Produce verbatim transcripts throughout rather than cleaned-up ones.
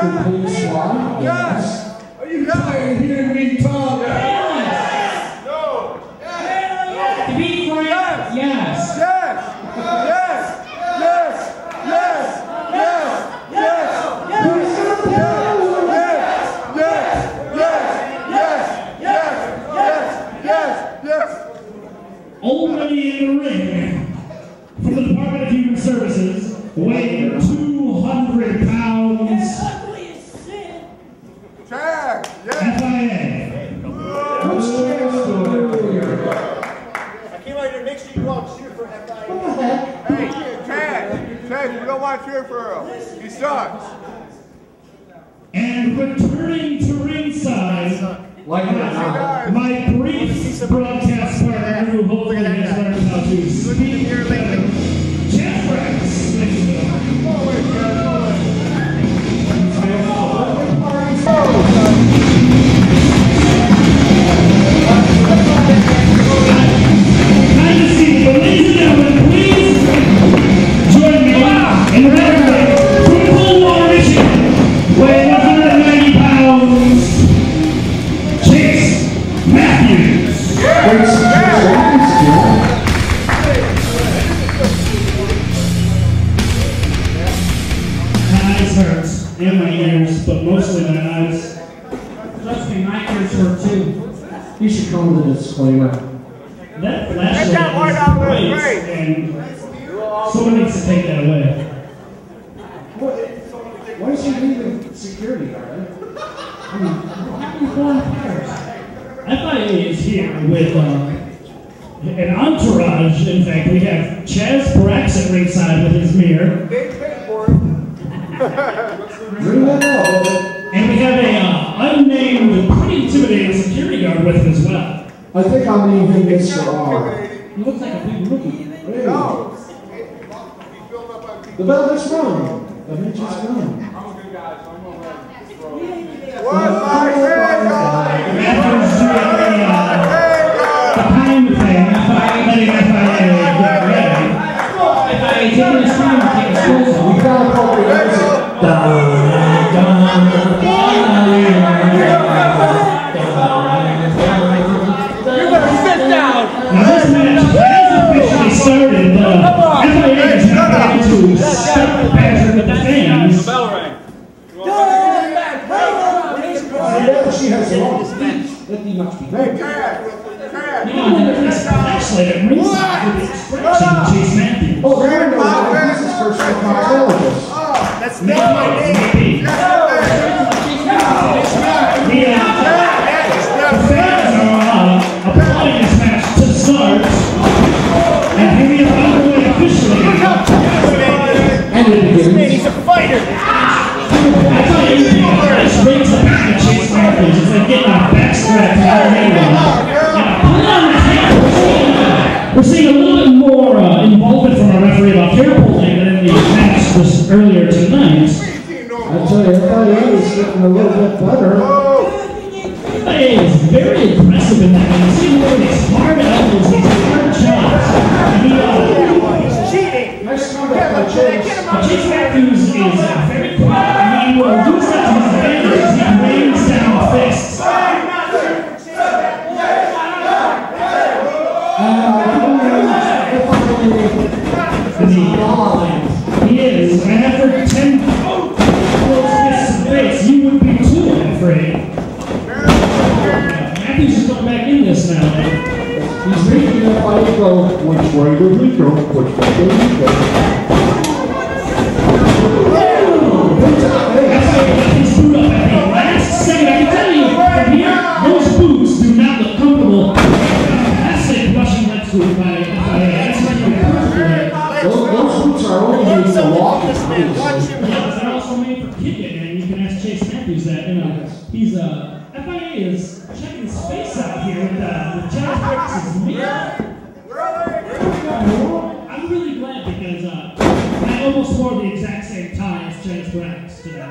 Complete squat. Yes. Are you tired of hearing me talk? Yes. No. Yes. To be frank, yes. Yes. Yes. Yes. Yes. Yes. Yes. Yes. Yes. Already in the ring, from the Department of Human Services, weighing two hundred pounds, Chaz, yes. F I A. I came out here to make sure you all cheer for F I A. Hey, Chaz, Chaz, we don't want to cheer for him. He sucks. And returning to ringside, Like it or not. my brief broadcast partner who hopefully has learned how to speak better, Chaz Brackx. Kind to see, but ladies and gentlemen, please join me in welcoming from Coldwater Michigan, weighing one hundred ninety pounds, Chaz Brackx. My eyes hurt, and my ears, but mostly my eyes. Trust me, my ears hurt too. You should come with a disclaimer. That flashlight that light out of is his great, face. and someone needs to take that away. Why is he leaving security guard? I mean, how many foreign players? F I A is here with uh, an entourage. In fact, we have Chaz Brackx at ringside with his mirror, They paid for it. Bring that up. and we have a uh, unnamed, pretty intimidating security guard with him as well. I think I'll name him Mister R. He looks like a big rookie. Hey, No. the bell just rung. The match just rung. What my friend? Matthews doing the, uh, the time thing, F I A letting F I A get ready. If I take this time to take a school song. We got a couple of Now this match has officially started. Uh, F I A is not going to step better with the fans. Bell rang. She has a long Let me much be. Hey, Chaz. Chaz. Now, there's this flashlight at ringside with the extraction of Chase Matthews. Oh, there we go. This is first proctologist. That's Maybe, not my name. maybe. The, uh, the fans are uh, applauding this match to start. And here we are underway officially. And it begins. He's a fighter. I tell you, this brings the back to Chase Matthews. It's like getting a backstrap to our name. And put on the hand. We're seeing a little bit more uh, involvement from our referee about hair pulling than in the match just earlier tonight. I tell you, F I A is getting a little bit better. F I A is very aggressive in that. You see him with these hard elbows, these hard chops. And he, uh, He's cheating. Nice comeback by Chase. Chase Matthews is uh, very quiet. I mean, he will use that to his advantage as he rains down fists. He is, and after ten close fists to the face, you would be too, I'm afraid. Matthews is going back in this now. He's making that fight go, which way do we go? Which way do we go? He's boot up at the last second. I can tell you from here, those boots do not look comfortable. Fantastic rushing left boot by F I A. That's what you're Those, those boots are only made to walk. This man, watch him. Yeah, they're also made for kicking, and you can ask Chase Matthews that. You know, he's uh, F I A is checking his face out here with uh, with Chaz Brackx's mirror. I'm really glad because uh, I almost wore the exact same tie as Chaz Brackx today.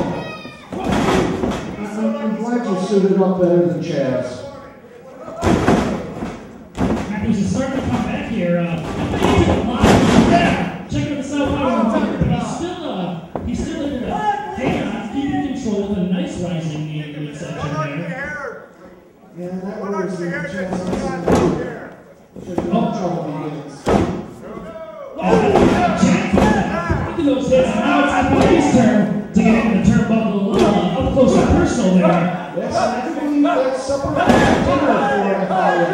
I'm, I'm glad you suited up better than Chaz. Matthews is starting to come back here. Uh, he's a lot. Yeah, check out the side power on Twitter, but he's still uh, he's still in the hang on, keeping midsection there. Yeah, that works. The chance Look at those hits, and now it's F I A's turn to get into the turnbuckle uh, up close and personal there. Yes, I believe that's supper dinner for F I A.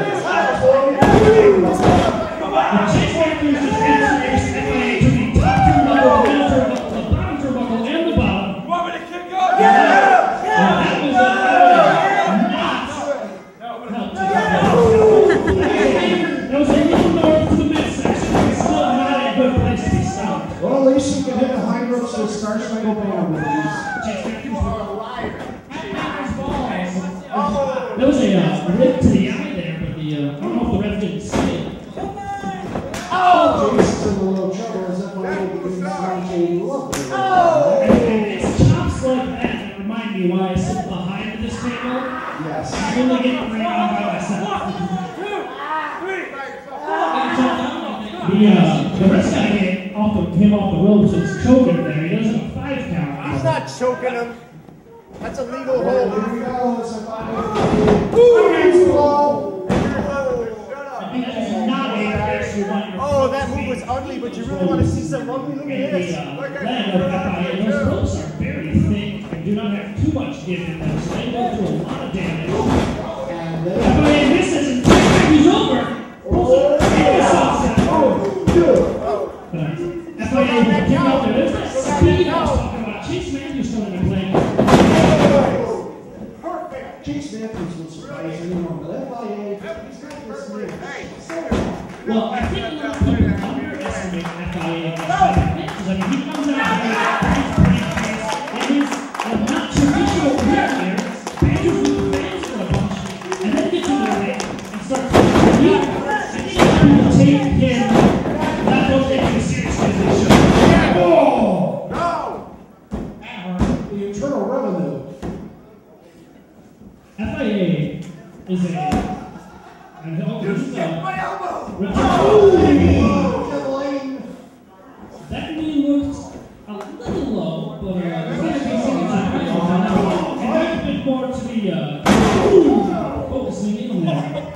And Chaz Brackx just introduced F I A to the top turnbuckle, the middle turnbuckle, the bottom turnbuckle, and the bottom. You want me to kick up? Yeah! And that was a not help to That was a little north to the midsection, but still not a good place to be stopped. Well, at least you can hit the high ropes to start Spangle Band with these. Chaz Brackx balls. There was a uh, rip to the eye there, but the uh, I don't know if the ref didn't see it. Oh! Jason's in a little trouble as F I A begins to launch a lovely. Oh! And it's chops like that that remind me why I sit behind this table. Yes. I'm really getting around by myself. The, uh, the rest guy hit off the, him off the ropes is choking there. He does have a five count. He's not choking him. That's a legal Well, hold. here we go. It's F I A. Ooh! Blow. I think that is not a actually one. Oh, that move was ugly, but you really want to see some ugly? Look at And this. the uh, leg of F I A, those ropes are very thick and do not have too much give in them, so they go through a lot of damage. And F then. I A misses and he's over. Pulls it and it's offset. But F I A will kick out there. There's that speed I was talking about. Chase Matthews coming into play. Perfect. Chase Matthews will surprise anyone, but F I A, he's got this new. Well, I think a lot of people underestimate F I A because I mean, he comes out here, it is a not traditional career. Badgers with the fans for a bunch, and then gets in the ring and starts to compete. I think people take him, not don't take him seriously as they should. Oh! No! The Internal Revenue. F I A is a. And oh, this is a. My elbow! That knee looked a little low, but uh, there's going to be something like that. And that's a bit more to the uh, focusing in there.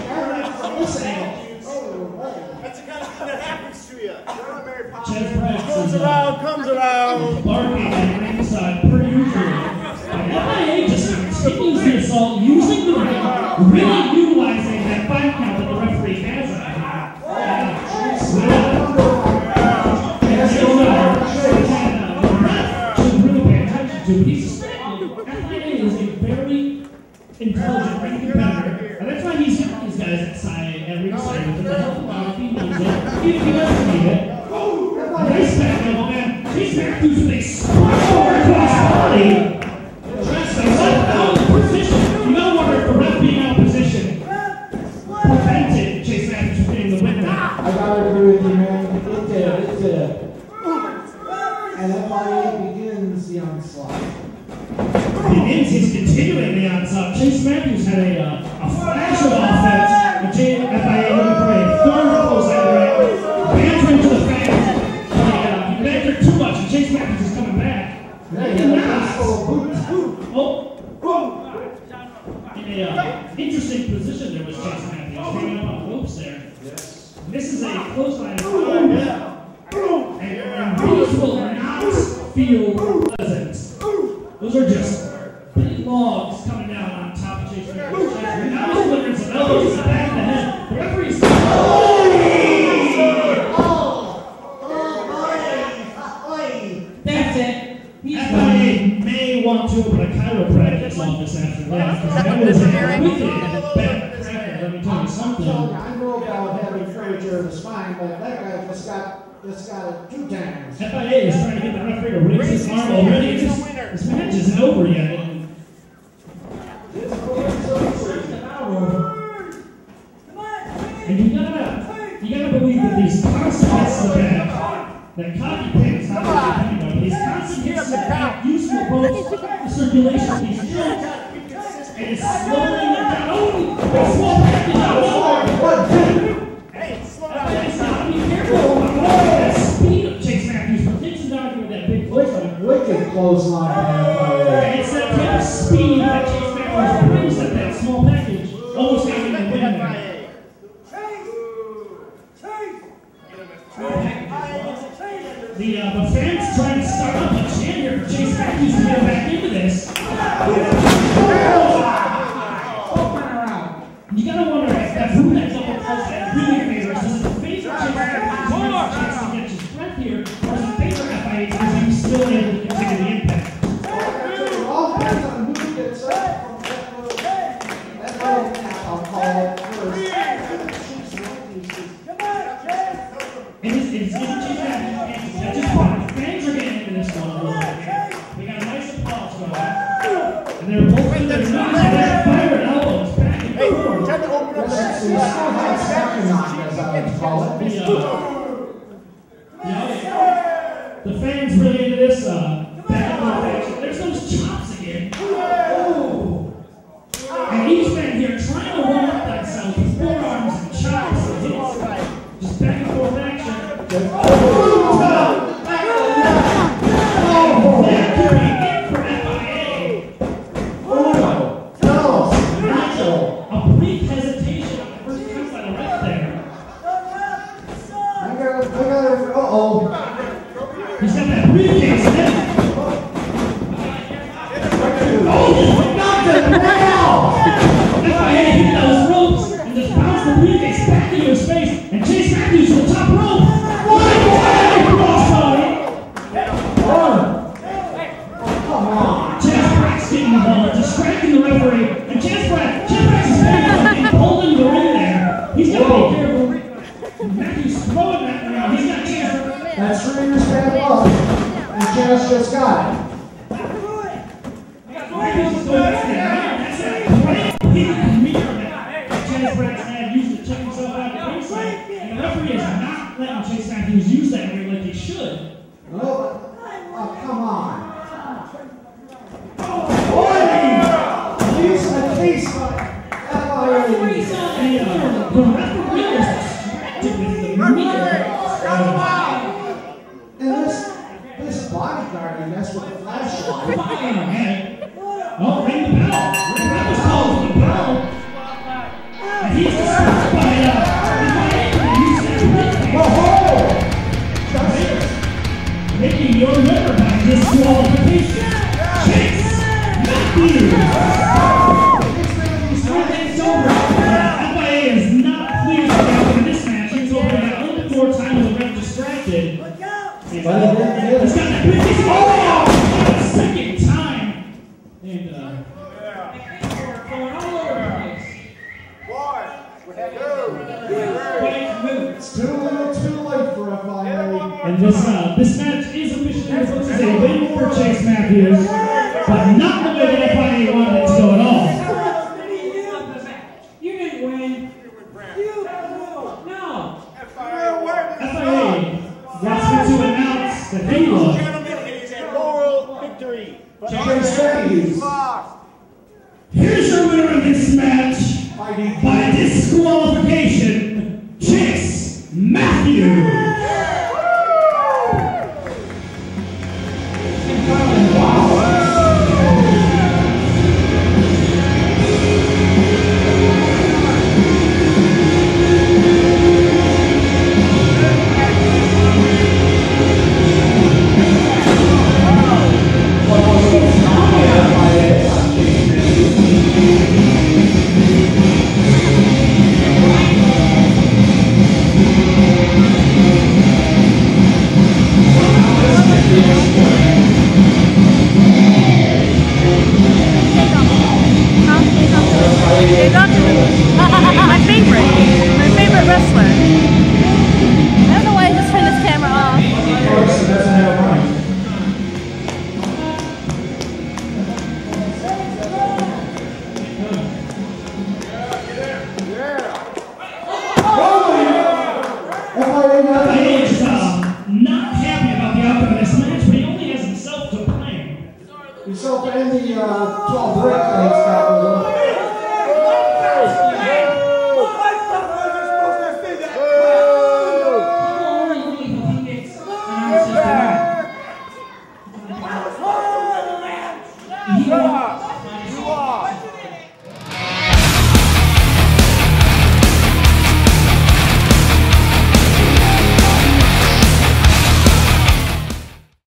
That's the kind of thing that happens to you. Chaz Brackx Comes is around, uh, comes around. barking at ringside per usual. And F I A just continues the assault, using the ring, really utilizing that five count that the referee has on him. But he's suspected. F I A is a very intelligent ring competitor, and that's why he's got these guys at side at ringside with the help of if he needs it, even if he doesn't need it. Nice back level, man. Chase Matthews with a splash over across body. That's out of position. You gotta wonder if the ref being out of position prevented Chase Matthews from getting the win there. I gotta agree with you, man. It did, it did. And F I A begins the onslaught. Begins, he's continuing the onslaught. Chase Matthews had a, uh, a flash of offense, but J F I A looking for a third close out round. Bantering to the fans. But uh, he bantered too much, and Chase Matthews is coming back. Yeah, yeah, that's full of boots. Oh, in a uh, interesting position there was Chase Matthews, hanging up on ropes there. Yes. This is a clothesline. And, and these will not feel pleasant. Those are just big logs coming down on top of Chase Brackx. Now he's delivering some elbows in the back of the head. The referee's. That's it. He's F I A may want to open a chiropractic office after that, because that was a wicked bad cracker. Let me tell you something. I know about having curvature of the spine, but that guy just got, just got it two times. F I A is trying to get the referee to raise his arm already. This, this match isn't over yet. And And you gotta, you gotta believe that these constant hits to the back, that cocky pin is not really depending on, these constant hits to the back used to both the circulation of these joints, and it's slowing them down. Oh, they slow back down. Hey, slow F I down. A's gotta be careful about that speed of Chase Matthews, but takes him down with that big clothesline. Wicked clothesline by F I A. It's that type of speed that Chase Matthews You gotta wonder if that who that double close that really favors. Does it favor Chaz Brackx because he has a chance to catch his breath here, or does it favor F I A because he was still able to continue the impact? All depends on who gets up. That's what I'll call it first. It is, it's, it's Chaz Brackx. That's just fine. Fans are getting into this one a little bit. We got a nice applause going on. And they're both in their knees and they're firing elbows back and forth. Try to open up the This is a second knock, as I would call it. The, uh, yeah, the fans really into this uh, back and forth action. There's those chops again. Oh. And each man here trying to warm up themselves with forearms and chops and hits. Just back and forth action. Oh. That could be it for F I A. Oh, no, natural. A brief hesitation on the first count by the ref there. I got it, I got it. Uh-oh. He's got that briefcase in. Oh, nothing now! F I A hit those ropes and just bounced the briefcase back into his face, and Chaz Brackx to the top rope. One way crossbody. One. Come on. Chaz Brackx getting the ball, distracting the referee, and Chaz Brackx, Chaz Brackx is heavy being pulled into the ring there. He's got to be careful. Matthew's throwing that around. He's got Chaz. That's Ringer's bad luck. And Chaz just got it. Matthew's going back there. That's that great hidden mirror that Chaz Brackx had used to check himself out at ringside. And the referee is not letting Chaz Matthews use that ring like he should. Oh, oh, come on. Oh, Use the case by F I A. the, uh, the referee is distracted with the mirror. And this, this bodyguard, and that's with the flashlight. Okay. Oh, ring the bell. The ref is called for the bell. And he's distracted by, uh, Whoa! making your winner by disqualification. Chase Matthews. It's over. F I A is not pleased with the outcome of this match. He's over got a little bit more time with the ref distracted. And, uh, he's got that big piece. Oh! For the second time. And, uh, going all over the place. Quick moves. It's too little, too late for F I A. And this uh, this match is officially referred as a win for Chase Matthews, but not the way that F I A wanted it to go at all. You didn't win. You no. F I A. F I A wants me to announce that he won. It is a moral victory. Chase Matthews. Here's your winner of this match by disqualification, Chase Matthews. My favorite, my favorite wrestler. I don't know why I just turned this camera off. Of course, it doesn't have a mic. F I A F I A not is uh, not happy about the outcome of this match, but he only has himself to blame. himself and the uh, twelve break